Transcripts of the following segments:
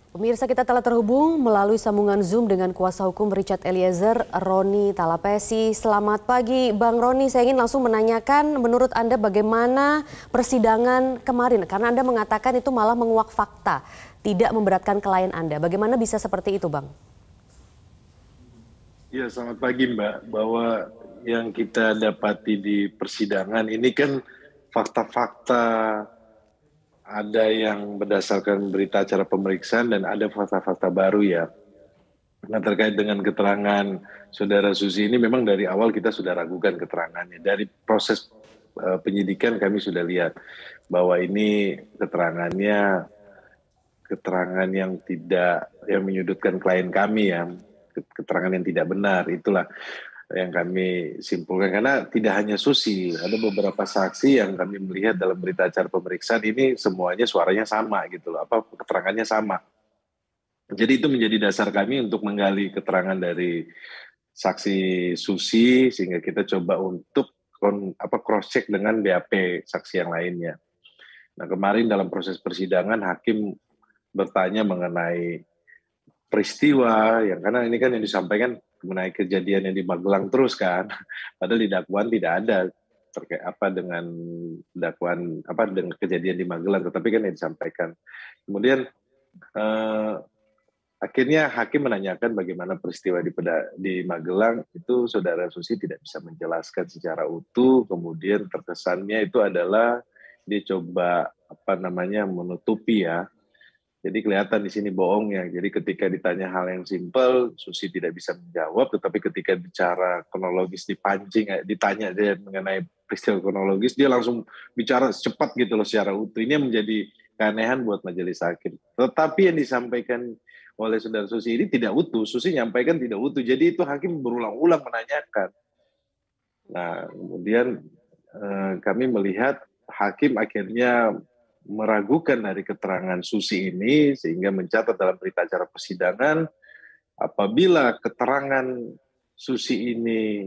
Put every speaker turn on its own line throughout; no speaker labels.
Pemirsa, kita telah terhubung melalui sambungan Zoom dengan kuasa hukum Richard Eliezer, Roni Talapesi. Selamat pagi Bang Roni, saya ingin langsung menanyakan menurut Anda bagaimana persidangan kemarin? Karena Anda mengatakan itu malah menguak fakta, tidak memberatkan klien Anda. Bagaimana bisa seperti itu Bang?
Ya, selamat pagi Mbak. Bahwa yang kita dapati di persidangan ini kan fakta-fakta, ada yang berdasarkan berita acara pemeriksaan dan ada fakta-fakta baru ya. Nah, terkait dengan keterangan Saudara Susi ini memang dari awal kita sudah ragukan keterangannya. Dari proses penyidikan kami sudah lihat bahwa ini keterangan yang tidak, yang menyudutkan klien kami ya, keterangan yang tidak benar. Itulah yang kami simpulkan, karena tidak hanya Susi, ada beberapa saksi yang kami melihat dalam berita acara pemeriksaan ini semuanya suaranya sama gitu loh, apa keterangannya sama. Jadi itu menjadi dasar kami untuk menggali keterangan dari saksi Susi, sehingga kita coba untuk cross check dengan BAP saksi yang lainnya. Nah, kemarin dalam proses persidangan hakim bertanya mengenai peristiwa yang, karena ini kan yang disampaikan mengenai kejadian yang di Magelang terus kan, padahal di dakwaan tidak ada terkait apa dengan dakwaan apa dengan kejadian di Magelang, tetapi kan yang disampaikan. Kemudian akhirnya hakim menanyakan bagaimana peristiwa di Magelang itu Saudara Susi tidak bisa menjelaskan secara utuh, kemudian terkesannya itu adalah dia coba menutupi ya. Jadi kelihatan di sini bohongnya. Jadi ketika ditanya hal yang simpel, Susi tidak bisa menjawab, tetapi ketika bicara kronologis ditanya dia mengenai peristiwa kronologis, dia langsung bicara cepat gitu loh secara utuh. Ini yang menjadi keanehan buat majelis hakim. Tetapi yang disampaikan oleh Saudara Susi ini tidak utuh. Susi nyampaikan tidak utuh. Jadi itu hakim berulang-ulang menanyakan. Nah, kemudian kami melihat hakim akhirnya meragukan dari keterangan Susi ini, sehingga mencatat dalam berita acara persidangan apabila keterangan Susi ini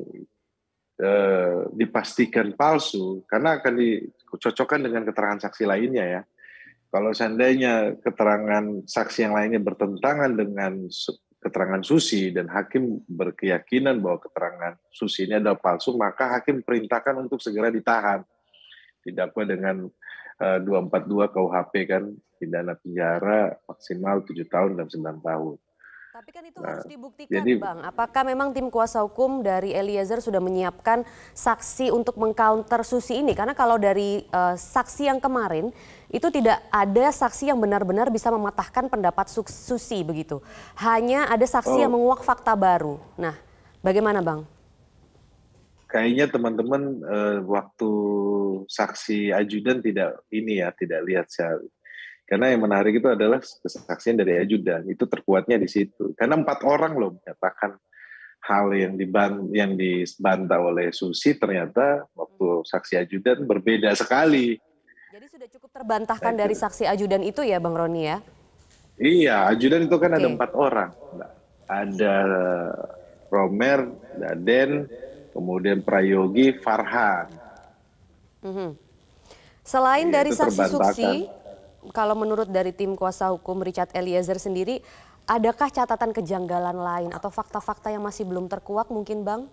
dipastikan palsu, karena akan dicocokkan dengan keterangan saksi lainnya ya. Kalau seandainya keterangan saksi yang lainnya bertentangan dengan keterangan Susi dan hakim berkeyakinan bahwa keterangan Susi ini adalah palsu, maka hakim perintahkan untuk segera ditahan, didakwa dengan 242 KUHP kan, pidana penjara maksimal 7 tahun dan 9 tahun.
Tapi kan itu
Nah,
harus dibuktikan
jadi
Bang. Apakah memang tim kuasa hukum dari Eliezer sudah menyiapkan saksi untuk mengcounter Susi ini? Karena kalau dari saksi yang kemarin itu tidak ada saksi yang benar-benar bisa mematahkan pendapat Susi begitu. Hanya ada saksi yang menguak fakta baru. Nah, bagaimana Bang?
kayaknya teman-teman waktu saksi ajudan tidak lihat karena yang menarik itu adalah kesaksian dari ajudan, itu terkuatnya di situ. Karena 4 orang loh menyatakan hal yang dibantah oleh Susi, ternyata waktu saksi ajudan berbeda sekali.
Jadi sudah cukup terbantahkan dari saksi ajudan itu ya Bang Roni ya?
Iya, ajudan itu kan ada
Oke.
4 orang. Ada Romer, Daden, kemudian Prayogi, Farhan.
Selain
Ya,
dari
itu
saksi
terbantahkan.
Susi, kalau menurut dari tim kuasa hukum Richard Eliezer sendiri, adakah catatan kejanggalan lain atau fakta-fakta yang masih belum terkuak mungkin Bang?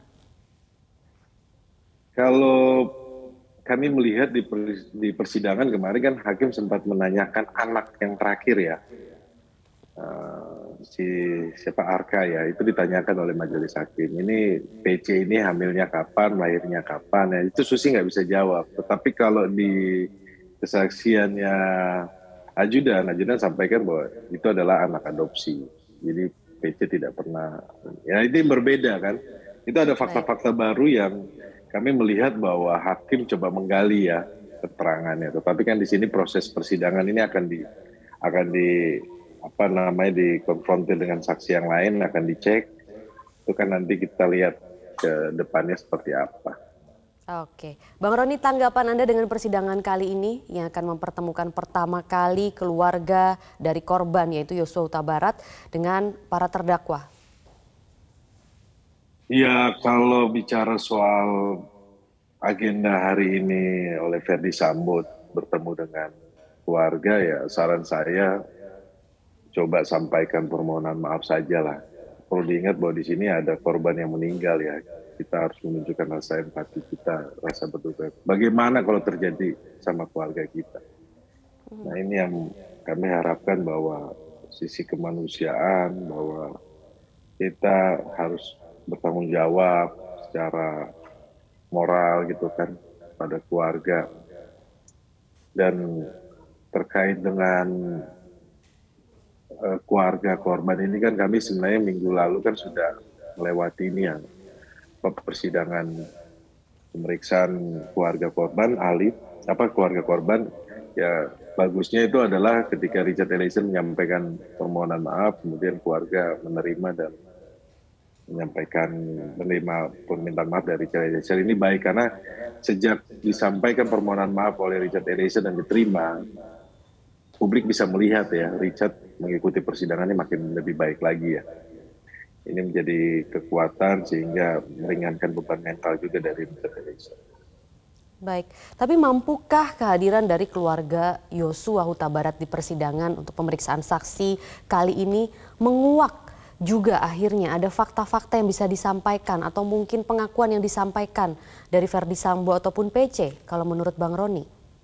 Kalau kami melihat di persidangan kemarin kan hakim sempat menanyakan anak yang terakhir ya, si siapa Arka ya, itu ditanyakan oleh majelis hakim. Ini PC ini hamilnya kapan, lahirnya kapan ya, itu Susi nggak bisa jawab. Tetapi kalau di kesaksiannya ajudan sampaikan bahwa itu adalah anak adopsi. Jadi PC tidak pernah, ya itu yang berbeda kan. Itu ada
Baik.
fakta-fakta baru yang kami melihat bahwa hakim coba menggali ya keterangannya. Tetapi kan di sini proses persidangan ini akan dikonfrontir dengan saksi yang lain, akan dicek. Itu kan nanti kita lihat ke depannya seperti apa.
Oke, Bang Roni, tanggapan Anda dengan persidangan kali ini yang akan mempertemukan pertama kali keluarga dari korban yaitu Yosua Huta Barat dengan para terdakwa?
Ya, kalau bicara soal agenda hari ini oleh Verdi Sambo bertemu dengan keluarga, ya saran saya coba sampaikan permohonan maaf saja lah. Perlu diingat bahwa di sini ada korban yang meninggal ya. Kita harus menunjukkan rasa empati kita, rasa berduka. Bagaimana kalau terjadi sama keluarga kita? Nah ini yang kami harapkan bahwa sisi kemanusiaan, bahwa kita harus bertanggung jawab secara moral gitu kan pada keluarga. Dan terkait dengan keluarga korban ini kan kami sebenarnya minggu lalu kan sudah melewati ini yang persidangan pemeriksaan keluarga korban, keluarga korban. Ya bagusnya itu adalah ketika Richard Eliezer menyampaikan permohonan maaf, kemudian keluarga menerima dan menerima permintaan maaf dari Richard Eliezer. Ini baik karena sejak disampaikan permohonan maaf oleh Richard Eliezer dan diterima, publik bisa melihat ya Richard mengikuti persidangannya makin lebih baik lagi ya. Ini menjadi kekuatan sehingga meringankan beban mental juga dari Richard Eliezer.
Baik, tapi mampukah kehadiran dari keluarga Yosua Huta Barat di persidangan untuk pemeriksaan saksi kali ini menguak juga akhirnya ada fakta-fakta yang bisa disampaikan atau mungkin pengakuan yang disampaikan dari Verdi Sambo ataupun PC kalau menurut Bang Roni?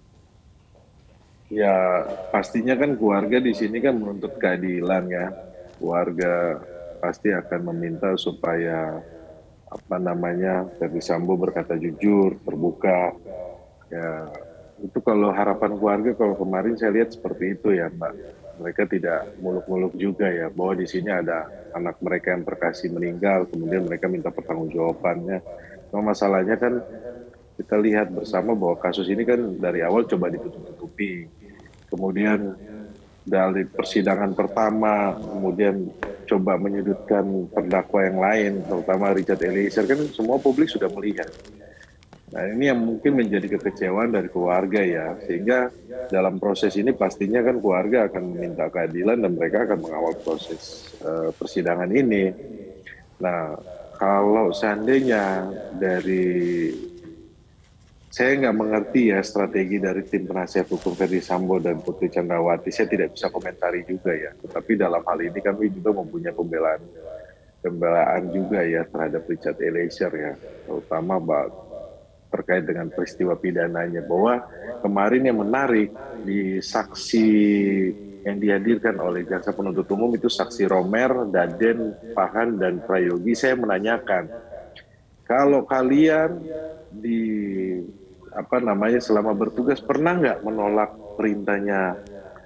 Ya pastinya kan keluarga di sini kan menuntut keadilan ya. Keluarga pasti akan meminta supaya Verdi Sambo berkata jujur, terbuka. Ya itu kalau harapan keluarga, kalau kemarin saya lihat seperti itu ya Mbak. Mereka tidak muluk-muluk juga ya bahwa di sini ada anak mereka yang terkasih meninggal, kemudian mereka minta pertanggungjawabannya. Cuma masalahnya kan kita lihat bersama bahwa kasus ini kan dari awal coba ditutup-tutupi. Kemudian dari persidangan pertama, kemudian coba menyudutkan terdakwa yang lain, terutama Richard Eliezer, kan semua publik sudah melihat. Nah ini yang mungkin menjadi kekecewaan dari keluarga ya, sehingga dalam proses ini pastinya kan keluarga akan meminta keadilan dan mereka akan mengawal proses persidangan ini. Nah kalau seandainya saya nggak mengerti ya strategi dari tim penasihat hukum Verdi Sambo dan Putri Chandrawati. Saya tidak bisa komentari juga ya. Tetapi dalam hal ini kami juga mempunyai pembelaan juga ya terhadap Richard Eliezer ya, terutama terkait dengan peristiwa pidananya. Bahwa kemarin yang menarik di saksi yang dihadirkan oleh jaksa penuntut umum itu saksi Romer, Daden, Pahan, dan Prayogi. Saya menanyakan, kalau kalian selama bertugas pernah nggak menolak perintahnya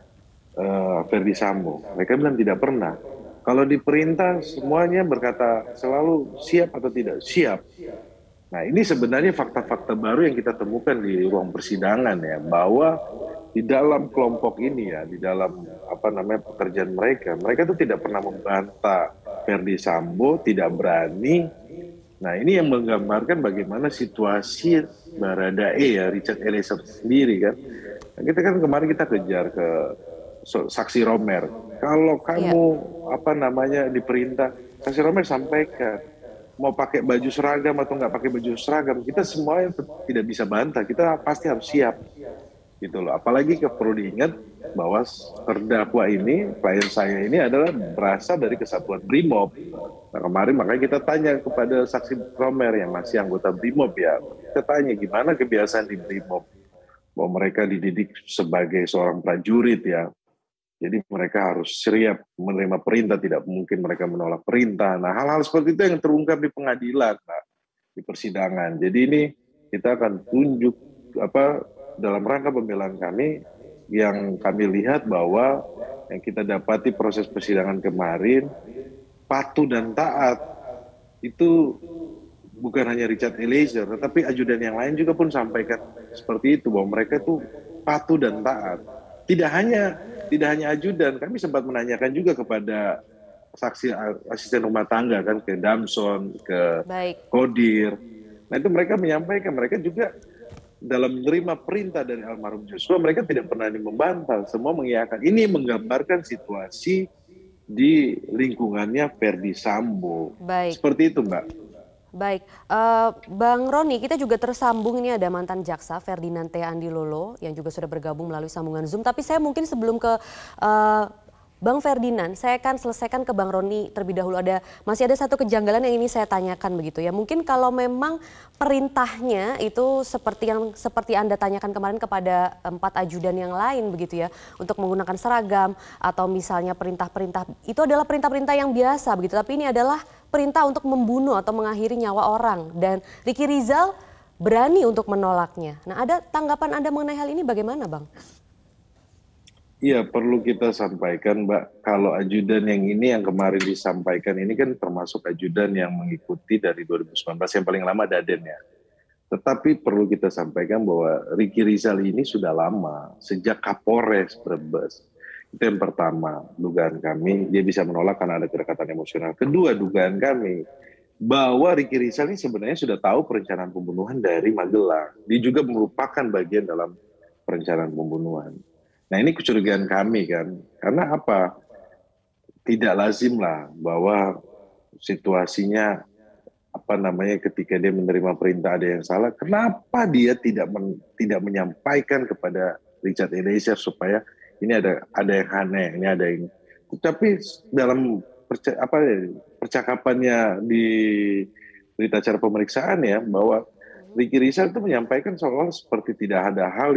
Verdi Sambo? Mereka bilang tidak pernah. Kalau diperintah semuanya berkata selalu siap atau tidak siap. Nah ini sebenarnya fakta-fakta baru yang kita temukan di ruang persidangan ya, bahwa di dalam kelompok ini ya, di dalam pekerjaan mereka itu tidak pernah membantah Verdi Sambo, tidak berani. Nah ini yang menggambarkan bagaimana situasi Baradae ya, Richard Eliezer sendiri kan. Nah, kita kan kemarin kita kejar ke saksi Romer. Kalau kamu diperintah, saksi Romer sampaikan mau pakai baju seragam atau nggak pakai baju seragam, kita semuanya tidak bisa bantah. Kita pasti harus siap, gitu loh. Apalagi perlu diingat bahwa terdakwa ini, klien saya ini adalah berasal dari Kesatuan Brimob. Nah kemarin makanya kita tanya kepada saksi Romer yang masih anggota Brimob ya, kita tanya gimana kebiasaan di Brimob, bahwa mereka dididik sebagai seorang prajurit ya, jadi mereka harus siap menerima perintah, tidak mungkin mereka menolak perintah. Nah hal-hal seperti itu yang terungkap di pengadilan, Pak, di persidangan. Jadi ini kita akan tunjuk dalam rangka pembelaan kami, yang kami lihat bahwa yang kita dapati proses persidangan kemarin, patuh dan taat itu bukan hanya Richard Eliezer, tetapi ajudan yang lain juga pun sampaikan seperti itu, bahwa mereka itu patuh dan taat. Tidak hanya ajudan, kami sempat menanyakan juga kepada saksi asisten rumah tangga kan, ke Damson, ke Kodir. Nah itu mereka menyampaikan, mereka juga dalam menerima perintah dari almarhum Joshua, mereka tidak pernah membantah, semua mengiyakan. Ini menggambarkan situasi di lingkungannya Verdi Sambo. Seperti itu Mbak.
Baik, Bang Roni, kita juga tersambung, ini ada mantan jaksa Ferdinand T. Andilolo yang juga sudah bergabung melalui sambungan Zoom. Tapi saya mungkin sebelum ke Bang Ferdinand, saya akan selesaikan ke Bang Roni terlebih dahulu. Masih ada satu kejanggalan yang ini saya tanyakan begitu ya. Mungkin kalau memang perintahnya itu seperti Anda tanyakan kemarin kepada 4 ajudan yang lain begitu ya, untuk menggunakan seragam atau misalnya perintah-perintah itu adalah perintah-perintah yang biasa begitu. Tapi ini adalah perintah untuk membunuh atau mengakhiri nyawa orang, dan Ricky Rizal berani untuk menolaknya. Nah, ada tanggapan Anda mengenai hal ini bagaimana, Bang?
Iya, perlu kita sampaikan, Mbak, kalau ajudan yang ini yang kemarin disampaikan ini kan termasuk ajudan yang mengikuti dari 2019 yang paling lama Daden ya. Tetapi perlu kita sampaikan bahwa Ricky Rizal ini sudah lama, sejak Kapolres Brebes. Itu yang pertama, dugaan kami, dia bisa menolak karena ada kedekatan emosional. Kedua, dugaan kami, bahwa Ricky Rizal ini sebenarnya sudah tahu perencanaan pembunuhan dari Magelang. Dia juga merupakan bagian dalam perencanaan pembunuhan. Nah, ini kecurigaan kami kan, karena apa? Tidak lazim lah bahwa situasinya ketika dia menerima perintah ada yang salah, kenapa dia tidak menyampaikan kepada Richard Eliezer supaya ini ada yang aneh, ini ada yang. Tapi dalam percakapannya di berita acara pemeriksaan ya, bahwa Ricky Rizal itu menyampaikan seolah seperti tidak ada hal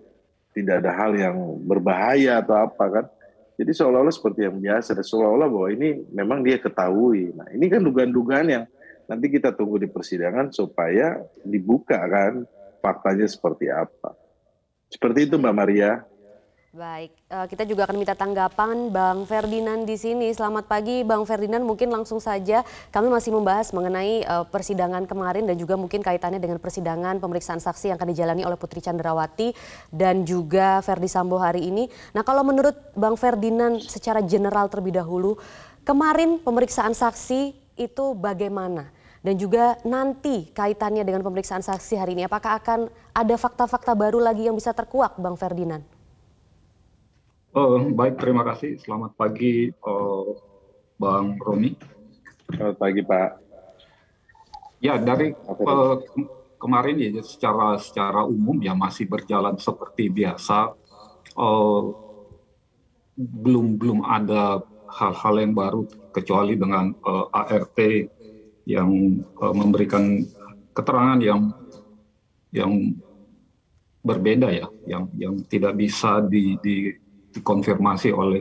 yang berbahaya atau apa kan. Jadi seolah-olah seperti yang biasa, seolah-olah bahwa ini memang dia ketahui. Nah, ini kan dugaan-dugaan yang nanti kita tunggu di persidangan supaya dibuka kan faktanya seperti apa. Seperti itu Mbak Maria.
Baik, kita juga akan minta tanggapan Bang Ferdinand di sini. Selamat pagi Bang Ferdinand, mungkin langsung saja kami masih membahas mengenai persidangan kemarin dan juga mungkin kaitannya dengan persidangan pemeriksaan saksi yang akan dijalani oleh Putri Candrawati dan juga Verdi Sambo hari ini. Nah, kalau menurut Bang Ferdinand secara general terlebih dahulu, kemarin pemeriksaan saksi itu bagaimana? Dan juga nanti kaitannya dengan pemeriksaan saksi hari ini, apakah akan ada fakta-fakta baru lagi yang bisa terkuak Bang Ferdinand?
Baik, terima kasih. Selamat pagi, Bang Roni.
Selamat pagi, Pak.
Ya, dari kemarin ya secara umum ya masih berjalan seperti biasa. Belum ada hal-hal yang baru kecuali dengan ART yang memberikan keterangan yang berbeda ya, yang tidak bisa dikonfirmasi oleh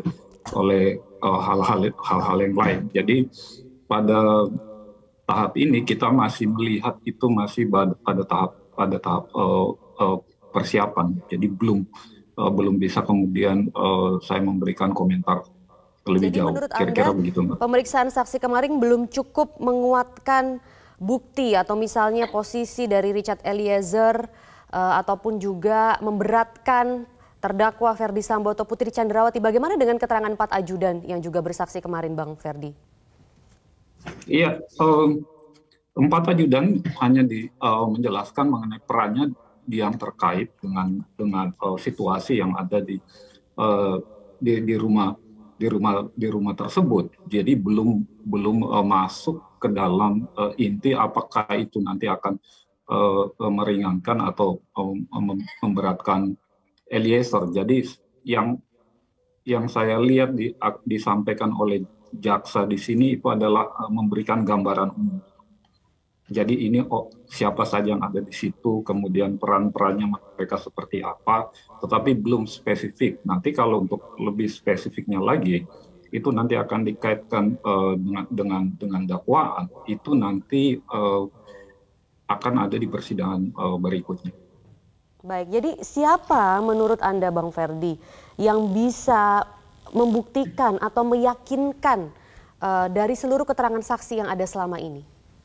hal-hal yang lain. Jadi pada tahap ini kita masih melihat itu masih pada tahap persiapan. Jadi belum bisa kemudian saya memberikan komentar lebih jauh.
Menurut
Kira-kira
Anda,
begitu, Mbak.
pemeriksaan saksi kemarin belum cukup menguatkan bukti atau misalnya posisi dari Richard Eliezer ataupun juga memberatkan terdakwa Verdi Sambo atau Putri Candrawati. Bagaimana dengan keterangan 4 ajudan yang juga bersaksi kemarin, Bang Verdi?
Iya, 4 ajudan hanya menjelaskan mengenai perannya yang terkait dengan situasi yang ada di rumah tersebut. Jadi belum masuk ke dalam inti apakah itu nanti akan meringankan atau memberatkan Eliezer. Jadi yang saya lihat disampaikan oleh jaksa di sini itu adalah memberikan gambaran umum. Jadi ini siapa saja yang ada di situ, kemudian peran-perannya mereka seperti apa, tetapi belum spesifik. Nanti kalau untuk lebih spesifiknya lagi, itu nanti akan dikaitkan dengan dakwaan. Itu nanti akan ada di persidangan berikutnya.
Baik, jadi siapa menurut Anda Bang Verdi yang bisa membuktikan atau meyakinkan dari seluruh keterangan saksi yang ada selama ini?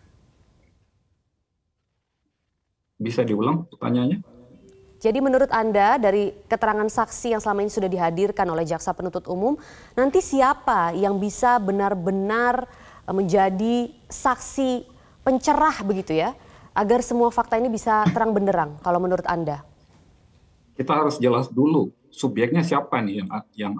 Bisa diulang pertanyaannya?
Jadi menurut Anda dari keterangan saksi yang selama ini sudah dihadirkan oleh jaksa penuntut umum, nanti siapa yang bisa benar-benar menjadi saksi pencerah begitu ya, agar semua fakta ini bisa terang benderang kalau menurut Anda?
Kita harus jelas dulu subjeknya siapa nih yang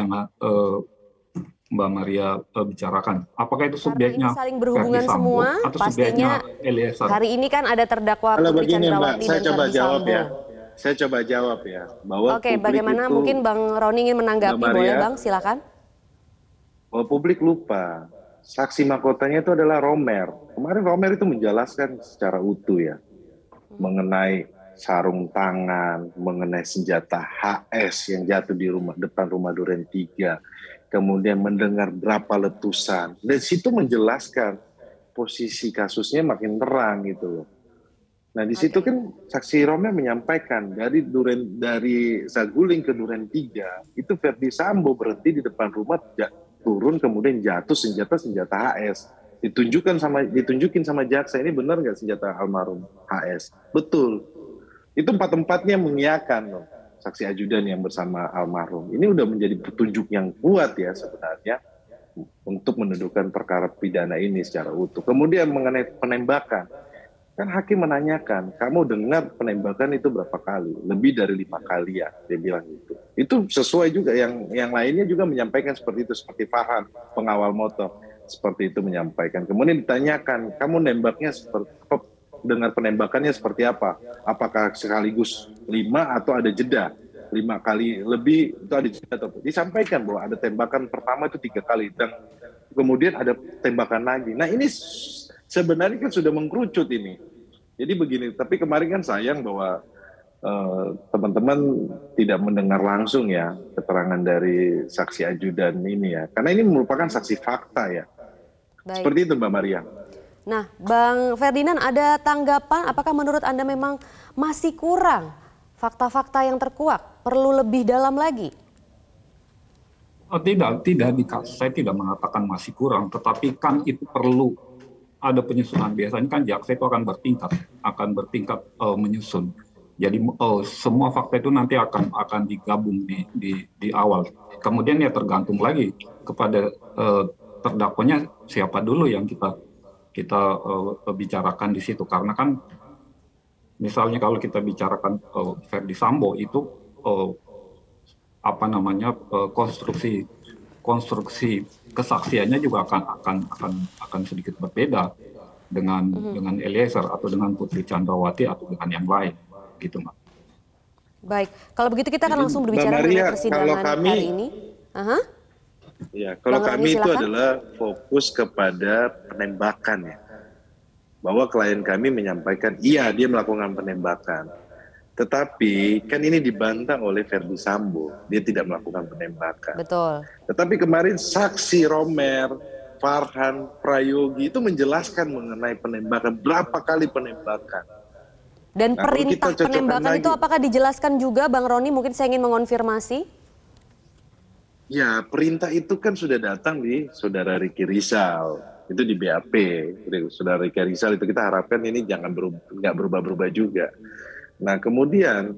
Mbak Maria bicarakan. Apakah itu subjeknya
karena ini saling berhubungan semua,
atau
pastinya
Eliezer?
Hari ini kan ada terdakwa Putri Candrawati dan Verdi Sambo.
Saya coba jawab ya. Bahwa
Oke, bagaimana
itu,
mungkin Bang Roni ingin menanggapi, boleh Bang, silakan.
bahwa publik lupa. Saksi mahkotanya itu adalah Romer. Kemarin Romer itu menjelaskan secara utuh ya, mengenai sarung tangan, mengenai senjata HS yang jatuh di depan rumah Duren 3, kemudian mendengar berapa letusan. Dan situ menjelaskan posisi kasusnya makin terang gitu loh. Nah di situ kan saksi Romer menyampaikan dari Saguling ke Duren 3 itu Verdi Sambo berhenti di depan rumah, turun kemudian jatuh senjata HS. Ditunjukin sama jaksa, ini benar nggak senjata almarhum HS? Betul. Itu empat-empatnya mengiyakan loh, saksi ajudan yang bersama almarhum. Ini udah menjadi petunjuk yang kuat ya sebenarnya untuk mendudukan perkara pidana ini secara utuh. Kemudian mengenai penembakan, kan hakim menanyakan, kamu dengar penembakan itu berapa kali? Lebih dari 5 kali ya, dia bilang gitu. Itu sesuai juga, yang lainnya juga menyampaikan seperti itu, seperti Farhan, pengawal motor, seperti itu menyampaikan. Kemudian ditanyakan, kamu nembaknya dengar penembakannya seperti apa? Apakah sekaligus 5 atau ada jeda? 5 kali lebih itu ada jeda atau disampaikan bahwa ada tembakan pertama itu 3 kali dan kemudian ada tembakan lagi. Nah ini sebenarnya kan sudah mengkerucut ini. Jadi begini, tapi kemarin kan sayang bahwa teman-teman tidak mendengar langsung ya keterangan dari saksi ajudan ini ya. Karena ini merupakan saksi fakta ya. Baik. Seperti itu Mbak Maria.
Nah, Bang Ferdinand, ada tanggapan apakah menurut Anda memang masih kurang fakta-fakta yang terkuak? Perlu lebih dalam lagi?
Tidak, saya tidak mengatakan masih kurang, tetapi kan itu perlu ada penyusunan. Biasanya kan jaksa itu akan bertingkat menyusun. Jadi semua fakta itu nanti akan digabung di awal. Kemudian ya tergantung lagi kepada terdakwanya siapa dulu yang kita bicarakan di situ, karena kan misalnya kalau kita bicarakan Verdi Sambo itu konstruksi kesaksiannya juga akan sedikit berbeda dengan Eliezer atau dengan Putri Chandrawati atau dengan yang lain gitu Mbak.
Baik, kalau begitu kita akan langsung berbicara mengenai persidangan hari ini.
Ya, kalau kami itu adalah fokus kepada penembakan ya. Bahwa klien kami menyampaikan, iya dia melakukan penembakan. Tetapi kan ini dibantah oleh Verdi Sambo, dia tidak melakukan penembakan.
Betul.
Tetapi kemarin saksi Romer, Farhan, Prayogi itu menjelaskan mengenai penembakan, berapa kali penembakan.
Dan perintah penembakan itu apakah dijelaskan juga Bang Roni? Mungkin saya ingin mengonfirmasi.
Ya, perintah itu kan sudah datang di Saudara Ricky Rizal, itu di BAP. Saudara Ricky Rizal itu kita harapkan ini nggak berubah-berubah juga. Nah, kemudian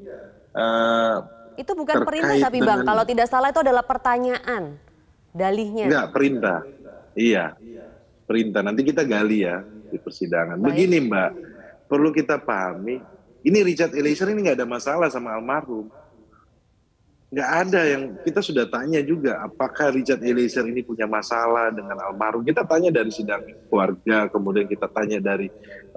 itu bukan perintah tapi Bang, kalau tidak salah itu adalah pertanyaan, dalihnya.
Enggak, perintah. Iya, perintah. Nanti kita gali ya di persidangan. Baik. Begini Mbak, perlu kita pahami, ini Richard Eliezer ini nggak ada masalah sama almarhum. Nggak ada, yang kita sudah tanya juga apakah Richard Eliezer ini punya masalah dengan almarhum. Kita tanya dari sidang keluarga, kemudian kita tanya dari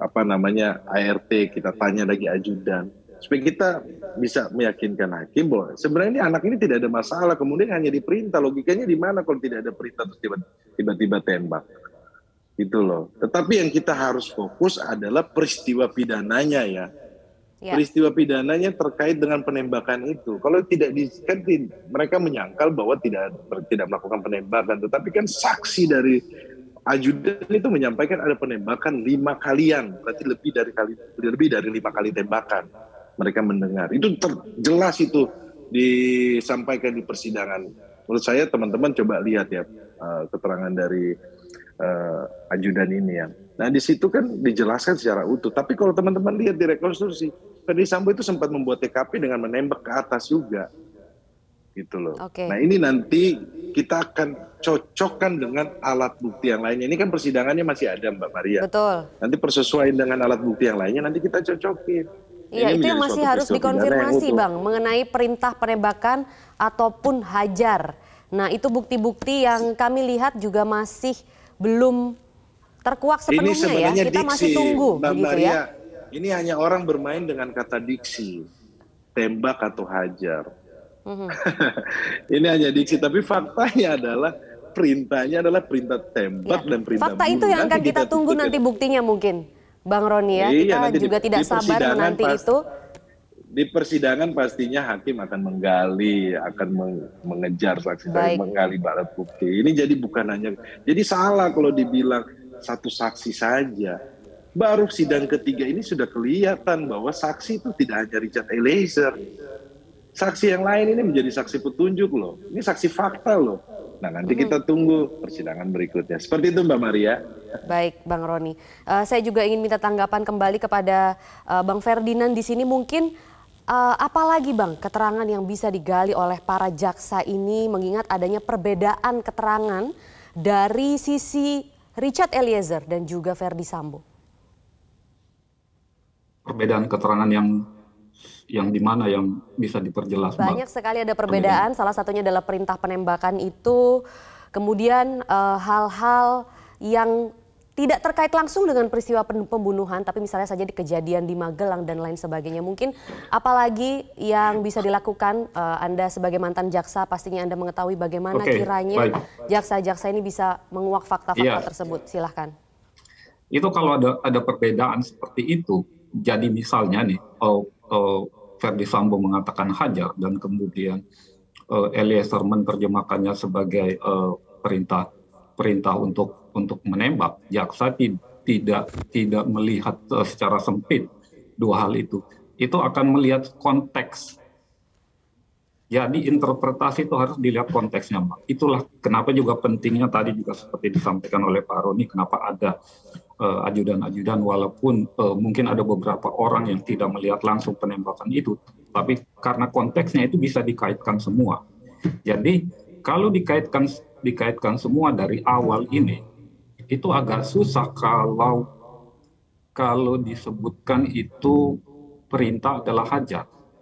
ART, kita tanya lagi ajudan, supaya kita bisa meyakinkan hakim bahwa sebenarnya ini anak ini tidak ada masalah, kemudian hanya diperintah. Logikanya di mana kalau tidak ada perintah terus tiba-tiba tembak gitu loh. Tetapi yang kita harus fokus adalah peristiwa pidananya ya. Peristiwa pidananya terkait dengan penembakan itu. Kalau tidak mereka menyangkal bahwa tidak melakukan penembakan, tetapi kan saksi dari ajudan itu menyampaikan ada penembakan 5 kalian, berarti lebih dari 5 kali tembakan. Mereka mendengar. Itu jelas itu disampaikan di persidangan. Menurut saya teman-teman coba lihat ya keterangan dari ajudan ini ya. Nah di situ kan dijelaskan secara utuh. Tapi kalau teman-teman lihat di rekonstruksi, Verdi Sambo itu sempat membuat TKP dengan menembak ke atas juga, gitu loh. Nah ini nanti kita akan cocokkan dengan alat bukti yang lainnya. Ini kan persidangannya masih ada Mbak Maria.
Betul.
Nanti persesuaian dengan alat bukti yang lainnya nanti kita cocokin.
Iya, itu yang masih harus dikonfirmasi Bang, mengenai perintah penembakan ataupun hajar. Nah itu bukti-bukti yang kami lihat juga masih belum terkuak sepenuhnya ya, kita masih tunggu begitu ya.
Ini hanya orang bermain dengan kata diksi, tembak atau hajar. Ini hanya diksi, tapi faktanya adalah perintahnya adalah perintah tembak dan perintah
Fakta itu
bunuh.
yang akan
Nanti
kita tunggu nanti buktinya mungkin, Bang Roni ya.
Iya,
Kita
nanti
juga tidak
di
sabar
persidangan
menanti itu.
di persidangan pastinya hakim akan menggali, akan mengejar saksi-saksi,
Baik.
menggali alat bukti. Ini jadi bukan hanya, jadi salah kalau dibilang satu saksi saja. Baru sidang ketiga ini sudah kelihatan bahwa saksi itu tidak hanya Richard Eliezer. Saksi yang lain ini menjadi saksi petunjuk loh. Ini saksi fakta loh. Nah, nanti kita tunggu persidangan berikutnya. Seperti itu Mbak Maria.
Baik, Bang Roni. Saya juga ingin minta tanggapan kembali kepada Bang Ferdinand di sini. Mungkin apalagi Bang keterangan yang bisa digali oleh para jaksa ini mengingat adanya perbedaan keterangan dari sisi Richard Eliezer dan juga Verdi Sambo.
Perbedaan keterangan yang di mana yang bisa diperjelas, Mbak?
Banyak sekali ada perbedaan, salah satunya adalah perintah penembakan itu, kemudian hal-hal yang tidak terkait langsung dengan peristiwa pembunuhan, tapi misalnya saja di kejadian di Magelang dan lain sebagainya. Mungkin apalagi yang bisa dilakukan, Anda sebagai mantan jaksa pastinya Anda mengetahui bagaimana kiranya jaksa-jaksa ini bisa menguak fakta-fakta tersebut. Silahkan.
Itu kalau ada perbedaan seperti itu, jadi misalnya nih, Verdi Sambo mengatakan hajar dan kemudian Eliezer menerjemahkannya sebagai perintah untuk menembak. Jaksa tidak melihat secara sempit dua hal itu. Itu akan melihat konteks. Jadi interpretasi itu harus dilihat konteksnya, Mbak. Itulah kenapa juga pentingnya tadi juga seperti disampaikan oleh Pak Roni, kenapa ada ajudan-ajudan walaupun mungkin ada beberapa orang yang tidak melihat langsung penembakan itu, tapi karena konteksnya itu bisa dikaitkan semua. Jadi kalau dikaitkan semua dari awal ini, itu agak susah kalau disebutkan itu perintah adalah hajar.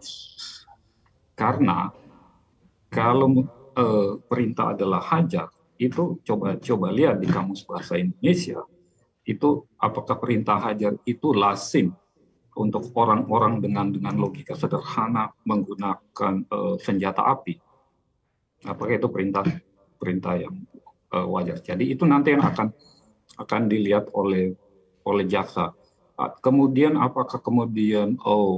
Karena kalau perintah adalah hajar, itu coba lihat di Kamus Bahasa Indonesia, itu apakah perintah hajar itu lazim untuk orang-orang dengan logika sederhana menggunakan senjata api? Apakah itu perintah yang wajar? Jadi itu nanti yang akan dilihat oleh jaksa. Kemudian apakah kemudian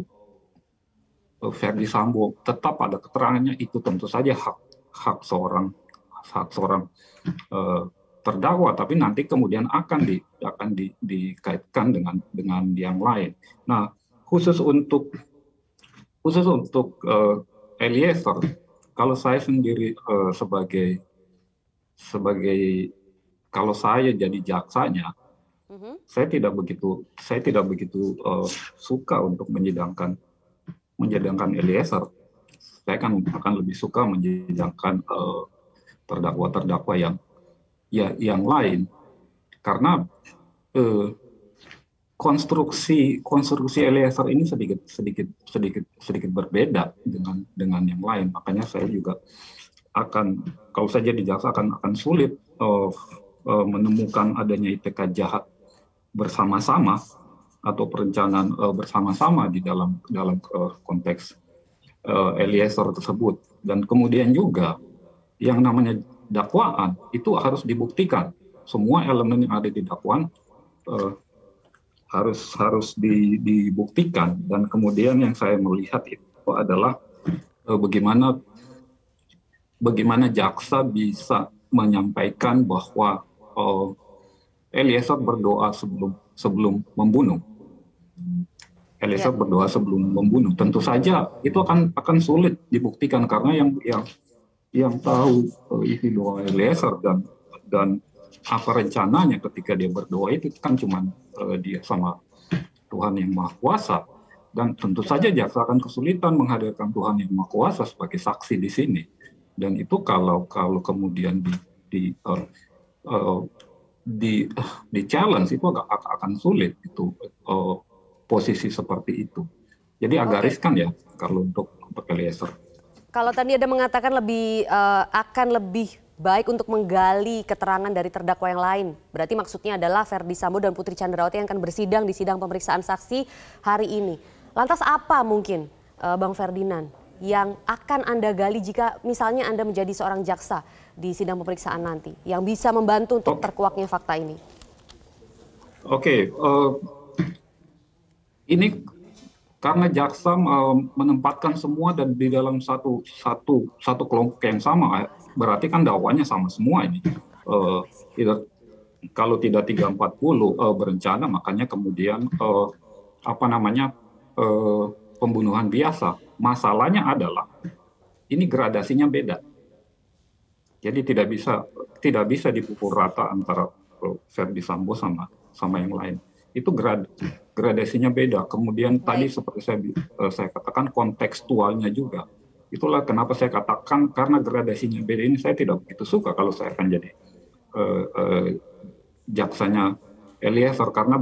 Verdi Sambo tetap ada keterangannya, itu tentu saja hak seorang terdakwa, tapi nanti kemudian akan dikaitkan dengan yang lain. Nah, khusus untuk Eliezer, kalau saya sendiri sebagai kalau saya jadi jaksanya, saya tidak begitu suka untuk menyidangkan Eliezer. Saya akan lebih suka menyidangkan terdakwa yang lain, karena konstruksi Eliezer ini sedikit berbeda dengan yang lain. Makanya saya juga kalau saya jadi jaksa akan sulit menemukan adanya ITK jahat bersama-sama atau perencanaan bersama-sama di dalam konteks Eliezer tersebut. Dan kemudian juga yang namanya dakwaan itu harus dibuktikan. Semua elemen yang ada di dakwaan harus dibuktikan. Dan kemudian yang saya melihat itu adalah bagaimana jaksa bisa menyampaikan bahwa Eliezer berdoa sebelum membunuh. Eliezer berdoa sebelum membunuh. Tentu saja itu akan sulit dibuktikan karena yang tahu isi doa Eliezer dan apa rencananya ketika dia berdoa itu kan cuma dia sama Tuhan yang Maha Kuasa. Dan tentu saja jaksa akan kesulitan menghadirkan Tuhan yang Maha Kuasa sebagai saksi di sini. Dan itu kalau kemudian di challenge itu akan sulit itu posisi seperti itu. Jadi agak riskan ya kalau untuk Eliezer.
Kalau tadi ada mengatakan akan lebih baik untuk menggali keterangan dari terdakwa yang lain. Berarti maksudnya adalah Verdi Sambo dan Putri Chandrawati yang akan bersidang di sidang pemeriksaan saksi hari ini. Lantas apa mungkin Bang Ferdinand yang akan Anda gali jika misalnya Anda menjadi seorang jaksa di sidang pemeriksaan nanti yang bisa membantu untuk terkuaknya fakta ini?
Oke, ini karena jaksa menempatkan semua dan di dalam satu kelompok yang sama, berarti kan dakwanya sama semua ini. Kalau tidak 340 berencana, makanya kemudian pembunuhan biasa. Masalahnya adalah ini gradasinya beda. Jadi tidak bisa dipukul rata antara Verdi Sambo sama yang lain. Itu gradasinya beda. Kemudian tadi seperti saya katakan kontekstualnya juga. Itulah kenapa saya katakan karena gradasinya beda ini saya tidak begitu suka kalau saya akan jadi jaksanya Eliezer, karena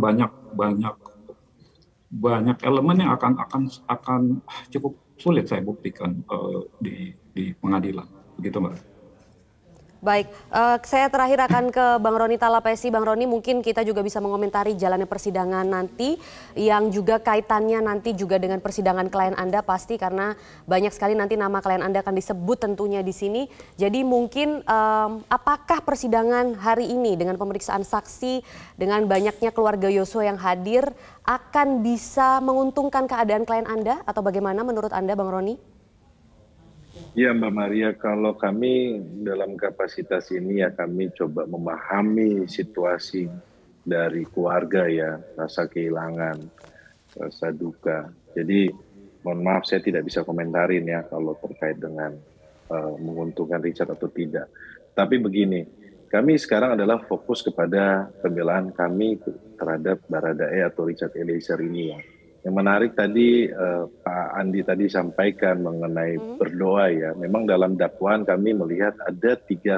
banyak elemen yang akan cukup sulit saya buktikan di pengadilan. Begitu, Mbak.
Baik, saya terakhir akan ke Bang Roni Talapesi. Bang Roni, mungkin kita juga bisa mengomentari jalannya persidangan nanti yang juga kaitannya nanti juga dengan persidangan klien Anda pasti, karena banyak sekali nanti nama klien Anda akan disebut tentunya di sini. Jadi mungkin apakah persidangan hari ini dengan pemeriksaan saksi, dengan banyaknya keluarga Yosua yang hadir akan bisa menguntungkan keadaan klien Anda atau bagaimana menurut Anda, Bang Roni?
Ya Mbak Maria, kalau kami dalam kapasitas ini ya kami coba memahami situasi dari keluarga ya, rasa kehilangan, rasa duka. Jadi mohon maaf saya tidak bisa komentarin ya kalau terkait dengan menguntungkan Richard atau tidak. Tapi begini, kami sekarang adalah fokus kepada pembelaan kami terhadap Baradae atau Richard Eliezer ini ya. Yang menarik tadi Pak Andi tadi sampaikan mengenai berdoa ya. Memang dalam dakwaan kami melihat ada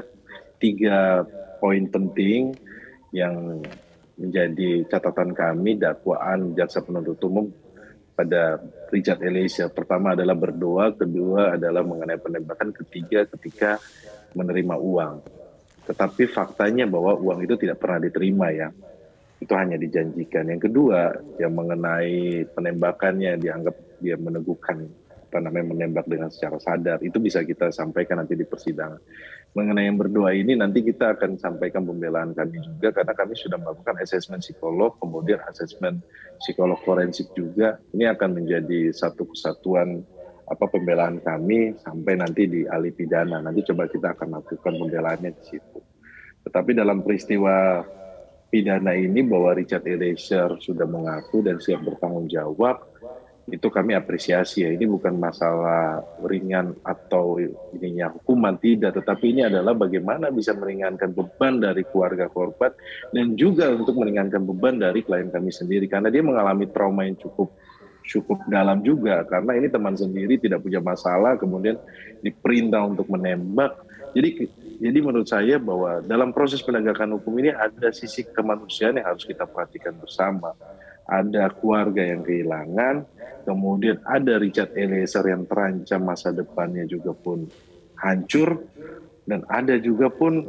tiga poin penting yang menjadi catatan kami dakwaan jaksa penuntut umum pada Richard Eliezer. Pertama adalah berdoa, kedua adalah mengenai penembakan, ketiga ketika menerima uang. Tetapi faktanya bahwa uang itu tidak pernah diterima ya. Itu hanya dijanjikan. Yang kedua, yang mengenai penembakannya dianggap dia meneguhkan menembak dengan secara sadar. Itu bisa kita sampaikan nanti di persidangan. Mengenai yang berdoa ini nanti kita akan sampaikan pembelaan kami juga karena kami sudah melakukan asesmen psikolog, kemudian asesmen psikolog forensik juga. Ini akan menjadi satu kesatuan pembelaan kami sampai nanti di ahli pidana. Nanti coba kita akan lakukan pembelaannya di situ. Tetapi dalam peristiwa pidana ini bahwa Richard Eliezer sudah mengaku dan siap bertanggung jawab, itu kami apresiasi ya. Ini bukan masalah ringan atau ininya hukuman, tidak, tetapi ini adalah bagaimana bisa meringankan beban dari keluarga korban dan juga untuk meringankan beban dari klien kami sendiri karena dia mengalami trauma yang cukup dalam juga, karena ini teman sendiri tidak punya masalah kemudian diperintah untuk menembak. Jadi menurut saya bahwa dalam proses penegakan hukum ini ada sisi kemanusiaan yang harus kita perhatikan bersama. Ada keluarga yang kehilangan, kemudian ada Richard Eliezer yang terancam masa depannya juga pun hancur, dan ada juga pun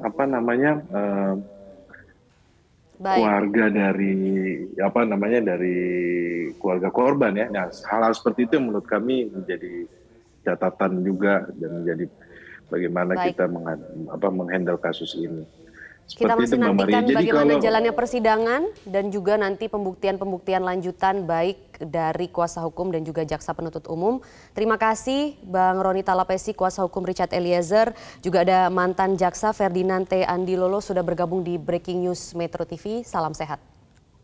keluarga dari dari keluarga korban ya. Nah, hal-hal seperti itu yang menurut kami menjadi catatan juga dan menjadi bagaimana kita menghandle kasus ini.
Kita masih nantikan bagaimana jalannya persidangan dan juga nanti pembuktian lanjutan baik dari kuasa hukum dan juga jaksa penuntut umum. Terima kasih Bang Roni Talapesi, kuasa hukum Richard Eliezer. Juga ada mantan jaksa Ferdinand T. Andilolo sudah bergabung di Breaking News Metro TV. Salam sehat.